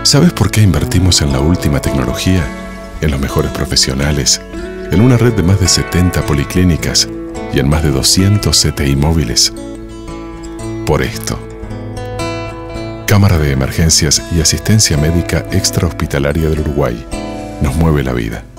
¿Sabes por qué invertimos en la última tecnología, en los mejores profesionales, en una red de más de 70 policlínicas y en más de 200 CTI móviles? Por esto. Cámara de Emergencias y Asistencia Médica Extrahospitalaria del Uruguay. Nos mueve la vida.